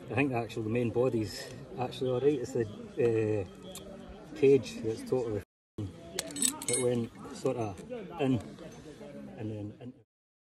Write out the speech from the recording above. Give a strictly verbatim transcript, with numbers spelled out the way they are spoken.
I think actually the main body's actually alright. It's the uh, cage that's totally f***ing. It went sort of in and then into.